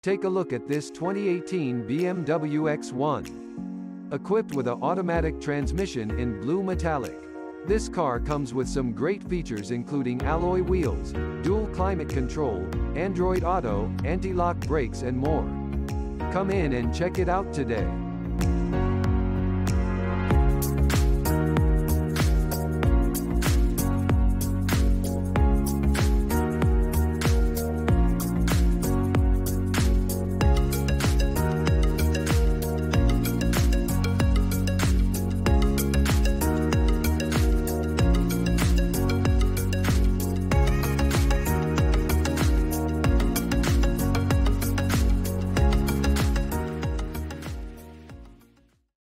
Take a look at this 2018 BMW X1. Equipped with an automatic transmission in blue metallic. This car comes with some great features including alloy wheels, dual climate control, Android Auto, anti-lock brakes and more. Come in and check it out today.